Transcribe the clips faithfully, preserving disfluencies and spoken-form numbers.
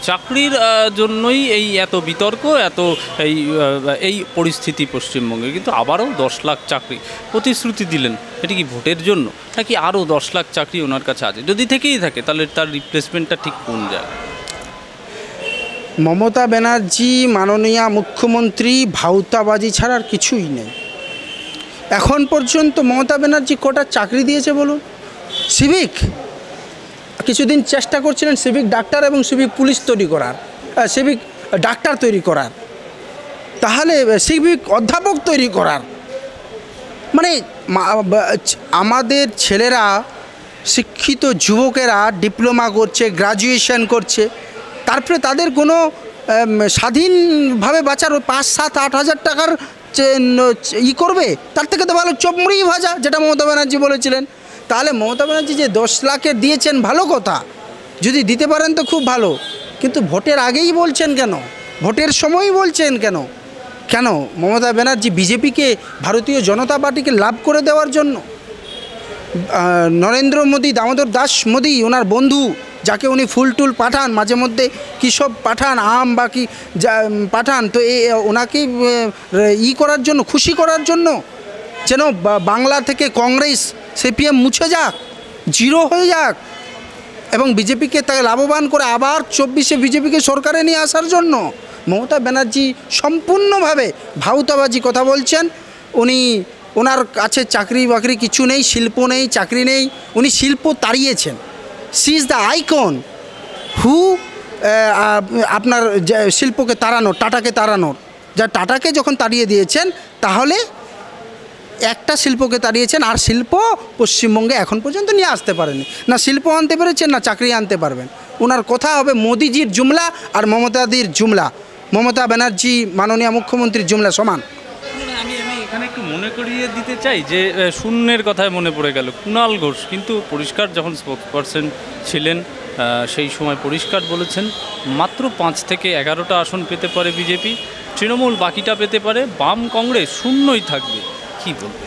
চাকরির জন্যই এই এত বিতর্ক, এত এই এই পরিস্থিতি পশ্চিমবঙ্গে। কিন্তু আবারও দশ লাখ চাকরি প্রতিশ্রুতি দিলেন, এটি কি ভোটের জন্য নাকি আরও দশ লাখ চাকরি ওনার কাছে আছে? যদি থেকেই থাকে তাহলে তার রিপ্লেসমেন্টটা ঠিক কোন জায়গায়? মমতা ব্যানার্জি মাননীয় মুখ্যমন্ত্রী ভাউতাবাজি ছাড়া আর কিছুই নেই। এখন পর্যন্ত মমতা ব্যানার্জি কটা চাকরি দিয়েছে বলুন? সিভিক কিছুদিন চেষ্টা করছিলেন সিভিক ডাক্তার এবং সিভিক পুলিশ তৈরি করার, সিভিক ডাক্তার তৈরি করার, তাহলে সিভিক অধ্যাপক তৈরি করার। মানে আমাদের ছেলেরা, শিক্ষিত যুবকেরা ডিপ্লোমা করছে, গ্রাজুয়েশন করছে, তারপরে তাদের কোনো স্বাধীনভাবে বাঁচার পাঁচ সাত আট হাজার টাকার ই করবে, তার থেকে তো ভালো চমড়ি ভাজা, যেটা মমতা ব্যানার্জি বলেছিলেন। তাহলে মমতা ব্যানার্জি যে দশ লাখের দিয়েছেন ভালো কথা, যদি দিতে পারেন তো খুব ভালো, কিন্তু ভোটের আগেই বলছেন কেন? ভোটের সময়ই বলছেন কেন? কেন মমতা ব্যানার্জি বিজেপিকে, ভারতীয় জনতা পার্টিকে লাভ করে দেওয়ার জন্য? নরেন্দ্র মোদী, দামোদর দাস মোদী ওনার বন্ধু, যাকে উনি ফুল টুল পাঠান মাঝে মধ্যে, কী সব পাঠান, আম বা কি যা পাঠান, তো এই ওনাকে ই করার জন্য, খুশি করার জন্য, যেন বাংলা থেকে কংগ্রেস সিপিএম মুছে যাক, জিরো হয়ে যাক, এবং বিজেপিকে তাকে লাভবান করে আবার চব্বিশে বিজেপিকে সরকারে নিয়ে আসার জন্য মমতা ব্যানার্জি সম্পূর্ণভাবে ভাউতাবাজি কথা বলছেন। উনি, ওনার কাছে চাকরি বাকরি কিছু নেই, শিল্প নেই, চাকরি নেই, উনি শিল্প তাড়িয়েছেন। She is the icon who আপনার শিল্পকে তাড়ানোর, টাটাকে তাড়ানোর, যা টাটাকে যখন তাড়িয়ে দিয়েছেন, তাহলে একটা শিল্পকে তাড়িয়েছেন, আর শিল্প পশ্চিমবঙ্গে এখন পর্যন্ত নিয়ে আসতে পারেনি। না শিল্প আনতে পেরেছেন, না চাকরি আনতে পারবেন। ওনার কথা হবে মোদিজির জুমলা আর মমতাদির জুমলা, মমতা ব্যানার্জি মাননীয় মুখ্যমন্ত্রীর জুমলা সমান। আমি আমি এখানে একটু মনে করিয়ে দিতে চাই যে শূন্যের কথায় মনে পড়ে গেল কুণাল ঘোষ, কিন্তু পরিষ্কার যখন স্পোকসপারসন ছিলেন সেই সময় পরিষ্কার বলেছেন মাত্র পাঁচ থেকে এগারোটা আসন পেতে পারে বিজেপি, তৃণমূল বাকিটা পেতে পারে, বাম কংগ্রেস শূন্যই থাকবে। কি বলবেন?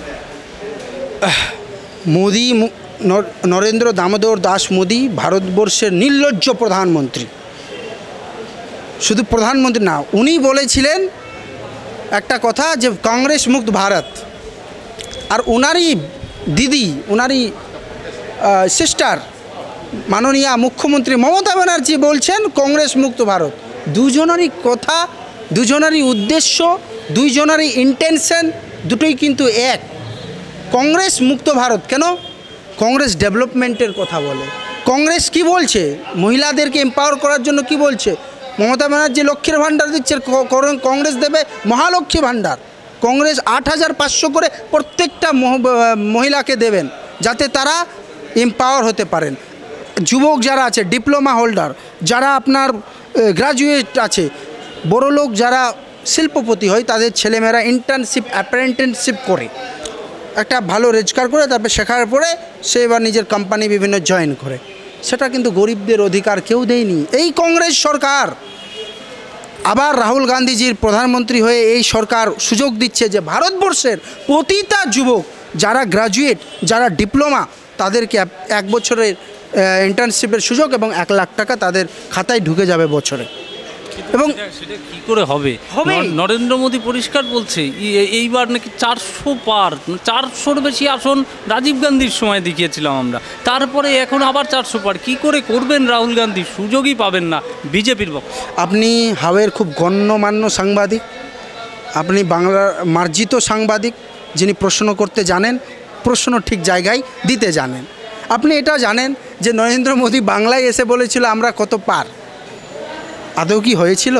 মোদি, নরেন্দ্র দামোদর দাস মোদি ভারতবর্ষের নির্লজ্জ প্রধানমন্ত্রী। শুধু প্রধানমন্ত্রী না, উনি বলেছিলেন একটা কথা যে কংগ্রেস মুক্ত ভারত, আর ওনারই দিদি, ওনারই সিস্টার মাননীয় মুখ্যমন্ত্রী মমতা ব্যানার্জি বলছেন কংগ্রেস মুক্ত ভারত। দুজনেরই কথা, দুজনেরই উদ্দেশ্য, দুইজনেরই ইন্টেনশন দুটোই কিন্তু এক। কংগ্রেস মুক্ত ভারত কেন? কংগ্রেস ডেভেলপমেন্টের কথা বলে। কংগ্রেস কি বলছে? মহিলাদেরকে এম্পাওয়ার করার জন্য কি বলছে? মমতা ব্যানার্জি লক্ষ্মীর ভাণ্ডার দিচ্ছে, কংগ্রেস দেবে মহালক্ষ্মী ভাণ্ডার। কংগ্রেস আট হাজার পাঁচশো করে প্রত্যেকটা মহিলাকে দেবেন, যাতে তারা এম্পাওয়ার হতে পারেন। যুবক যারা আছে, ডিপ্লোমা হোল্ডার যারা, আপনার গ্রাজুয়েট আছে, বড় লোক যারা শিল্পপতি হয়, তাদের ছেলেমেয়েরা ইন্টার্নশিপ, অ্যাপ্রেন্টিসশিপ করে একটা ভালো রোজগার করে, তারপর শেখার পরে সে এবার নিজের কোম্পানি বিভিন্ন জয়েন করে। সেটা কিন্তু গরিবদের অধিকার কেউ দেয়নি এই কংগ্রেস সরকার। আবার রাহুল গান্ধীজির প্রধানমন্ত্রী হয়ে এই সরকার সুযোগ দিচ্ছে যে ভারতবর্ষের প্রতিটা যুবক যারা গ্রাজুয়েট, যারা ডিপ্লোমা, তাদেরকে এক বছরের ইন্টার্নশিপের সুযোগ এবং এক লাখ টাকা তাদের খাতায় ঢুকে যাবে বছরে। এবং সেটা কী করে হবে? নরেন্দ্র মোদী পরিষ্কার বলছে এইবার নাকি চারশো পার, চারশোর বেশি আসন রাজীব গান্ধীর সময় দেখিয়েছিলাম আমরা, তারপরে এখন আবার চারশো পার। কী করে করবেন রাহুল গান্ধী? সুযোগই পাবেন না বিজেপির পক্ষে। আপনি হাওয়ের খুব গণ্যমান্য সাংবাদিক, আপনি বাংলার মার্জিত সাংবাদিক, যিনি প্রশ্ন করতে জানেন, প্রশ্ন ঠিক জায়গায় দিতে জানেন। আপনি এটা জানেন যে নরেন্দ্র মোদী বাংলায় এসে বলেছিল আমরা কত পার, আদৌ কি হয়েছিল?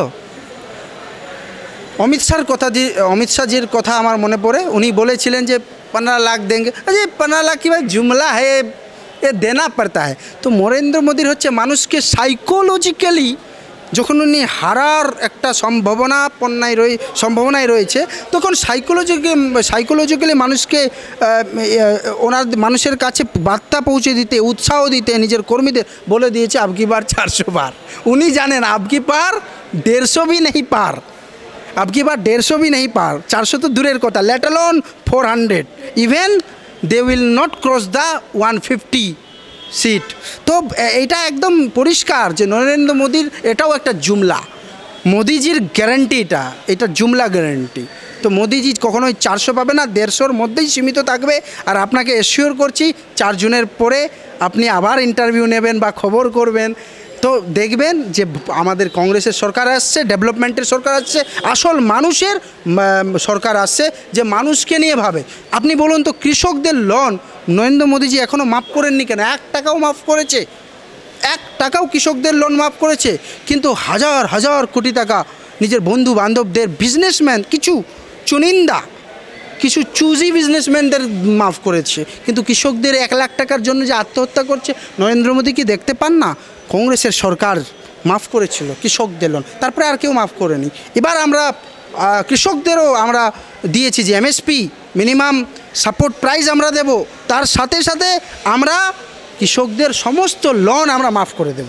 অমিত শাহর কথা, যে অমিত শাহজির কথা আমার মনে পড়ে, উনি বলেছিলেন যে পনেরো লাখ দেंगे। আরে পনেরো লাখ কি ভাই জুমলা হে, এ দেনা পড়তা হ্যায়। তো নরেন্দ্র মোদীর হচ্ছে মানুষকে সাইকোলজিক্যালি, যখন উনি হারার একটা সম্ভাবনাপন্নায় রয়ে সম্ভাবনায় রয়েছে, তখন সাইকোলজিকে সাইকোলজিক্যালি মানুষকে ওনার মানুষের কাছে বার্তা পৌঁছে দিতে, উৎসাহ দিতে নিজের কর্মীদের বলে দিয়েছে আবকি বার চারশো বার। উনি জানেন আবকি পার দেড়শো भी नहीं পার, আবকি বার দেড়শো भी नहीं পার, চারশো তো দূরের কথা, let alone four hundred, even they will not cross the one fifty seat. তো এ- এটা একদম পরিষ্কার যে নরেন্দ্র মোদীর এটাও একটা জুমলা, মোদিজির গ্যারান্টি, এটা এটা জুমলা গ্যারান্টি। তো মোদিজি কখনোই চারশো পাবে না, দেড়শোর মধ্যেই সীমিত থাকবে। আর আপনাকে এসিওর করছি চার জুনের পরে আপনি আবার ইন্টারভিউ নেবেন বা খবর করবেন, তো দেখবেন যে আমাদের কংগ্রেসের সরকার আসছে, ডেভেলপমেন্টের সরকার আসছে, আসল মানুষের উম, সরকার আসছে যে মানুষকে নিয়ে ভাবে। আপনি বলুন তো, কৃষকদের লোন নরেন্দ্র মোদীজি এখনও মাফ করেননি কেন? এক টাকাও মাফ করেছে, এক টাকাও কৃষকদের লোন মাফ করেছে, কিন্তু হাজার হাজার কোটি টাকা নিজের বন্ধু বান্ধবদের, বিজনেসম্যান, কিছু চুনিন্দা, কিছু চুজি বিজনেসম্যানদের মাফ করেছে, কিন্তু কৃষকদের এক লাখ টাকার জন্য যে আত্মহত্যা করছে নরেন্দ্র মোদী কি দেখতে পান না? কংগ্রেসের সরকার মাফ করেছিল কৃষকদের লোন, তারপরে আর কেউ মাফ করেনি। এবার আমরা আহ, কৃষকদেরও আমরা দিয়েছি যে এমএসপি মিনিমাম সাপোর্ট প্রাইস আমরা দেব, তার সাথে সাথে আমরা কৃষকদের সমস্ত লোন আমরা মাফ করে দেব।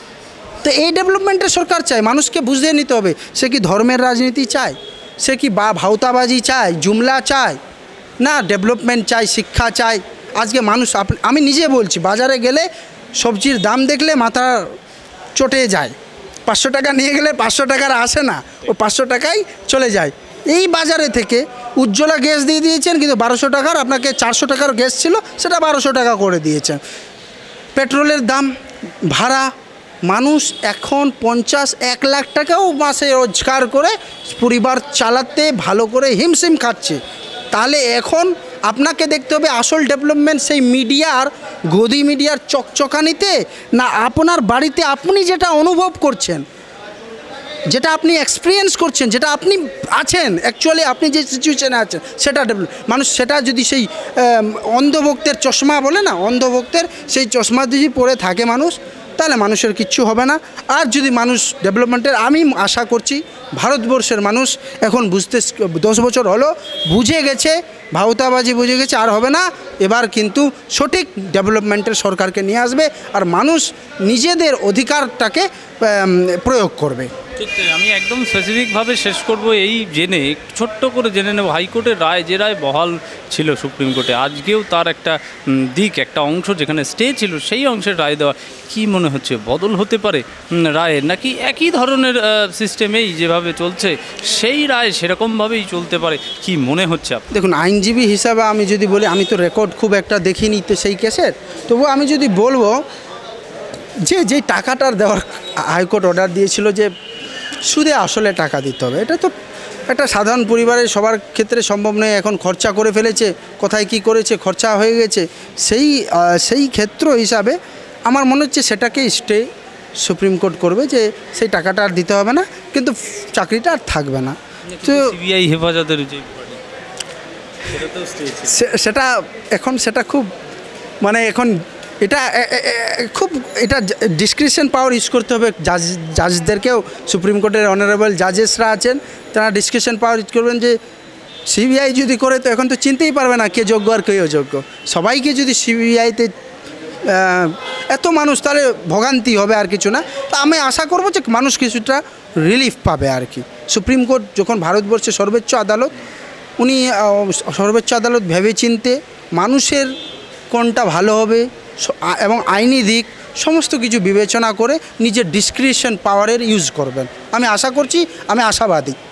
তো এই ডেভেলপমেন্টের সরকার চায়, মানুষকে বুঝে নিতে হবে। সে কি ধর্মের রাজনীতি চায়? সে কি বা ভাওতাবাজি চায়, জুমলা চায়? না, ডেভেলপমেন্ট চাই, শিক্ষা চাই। আজকে মানুষ, আপ- আমি নিজে বলছি, বাজারে গেলে সবজির দাম দেখলে মাথা চটে যায়। পাঁচশো টাকা নিয়ে গেলে পাঁচশো টাকার আসে না, ও পাঁচশো টাকাই চলে যায়। এই বাজারে থেকে উজ্জ্বলা গ্যাস দিয়ে দিয়েছেন, কিন্তু বারোশো টাকার, আপনাকে চারশো টাকার গ্যাস ছিল সেটা বারোশো টাকা করে দিয়েছেন। পেট্রোলের দাম, ভাড়া, মানুষ এখন পঞ্চাশ এক লাখ টাকাও মাসে রোজগার করে পরিবার চালাতে ভালো করে হিমশিম খাচ্ছে। তাহলে এখন আপনাকে দেখতে হবে আসল ডেভেলপমেন্ট সেই মিডিয়ার, গদি মিডিয়ার চকচকানিতে, না আপনার বাড়িতে আপনি যেটা অনুভব করছেন, যেটা আপনি এক্সপিরিয়েন্স করছেন, যেটা আপনি আছেন অ্যাকচুয়ালি, আপনি যে সিচুয়েশনে আছেন সেটা ডেভেলপ। মানুষ সেটা যদি সেই আম, অন্ধভক্তের চশমা বলে না, অন্ধভক্তের সেই চশমা যদি পরে থাকে মানুষ, তাহলে মানুষের কিচ্ছু হবে না। আর যদি মানুষ ডেভেলপমেন্টের, আমি আশা করছি ভারতবর্ষের মানুষ এখন বুঝতে, দশ বছর হলো বুঝে গেছে, ভাওতাবাজি বুঝে গেছে, আর হবে না। এবার কিন্তু সঠিক ডেভেলপমেন্টের সরকারকে নিয়ে আসবে, আর মানুষ নিজেদের অধিকারটাকে আম, প্রয়োগ করবে। ঠিক তাই। আমি একদম স্পেসিফিকভাবে শেষ করব এই জেনে, ছোট্ট করে জেনে নেব, হাইকোর্টের রায়, যে রায় বহাল ছিল সুপ্রিম কোর্টে, আজকেও তার একটা উম, দিক, একটা অংশ যেখানে স্টে ছিল, সেই অংশের রায় দেওয়া কি মনে হচ্ছে বদল হতে পারে উম, রায়ের, নাকি একই ধরনের সিস্টেমেই যেভাবে চলছে সেই রায় সেরকমভাবেই চলতে পারে, কি মনে হচ্ছে আপনার? দেখুন, আইনজীবী হিসাবে আমি যদি বলি, আমি তো রেকর্ড খুব একটা দেখিনি তো সেই কেসের, তবু আমি যদি বলবো যে যেই টাকাটার দেওয়ার হাইকোর্ট অর্ডার দিয়েছিল যে সুদে আসলে টাকা দিতে হবে, এটা তো একটা সাধারণ পরিবারের সবার ক্ষেত্রে সম্ভব নয়। এখন খরচা করে ফেলেছে, কোথায় কি করেছে, খরচা হয়ে গেছে, সেই আহ, সেই ক্ষেত্র হিসাবে আমার মনে হচ্ছে সেটাকেই স্টে সুপ্রিম কোর্ট করবে, যে সেই টাকাটা আর দিতে হবে না, কিন্তু চাকরিটা আর থাকবে না। তো সিবিআই হেফাজতের যে সেটা তো স্টে ছিল। সে- সেটা এখন সেটা খুব মানে এখন এটা এ- এ- এ- খুব এটা ডিসক্রিপশন পাওয়ার ইউজ করতে হবে জাজ জাজদেরকেও। সুপ্রিম কোর্টের অনারেবল জাজেসরা আছেন, তারা ডিসক্রিপশন পাওয়ার ইউজ করবেন যে সিবিআই যদি করে তো এখন তো চিনতেই পারবে না কে যোগ্য আর কে অযোগ্য। সবাইকে যদি সিবিআইতে এত মানুষ, তাহলে ভোগান্তি হবে, আর কিছু না। তা আমি আশা করব যে মানুষ কিছুটা রিলিফ পাবে আর কি। সুপ্রিম কোর্ট যখন ভারতবর্ষের সর্বোচ্চ আদালত, উনি আহ, সর্বোচ্চ আদালত ভেবেচিন্তে মানুষের কোনটা ভালো হবে স- আ- এবং আইনি দিক সমস্ত কিছু বিবেচনা করে নিজের ডিসক্রিপশন পাওয়ারের ইউজ করবেন। আমি আশা করছি, আমি আশাবাদী।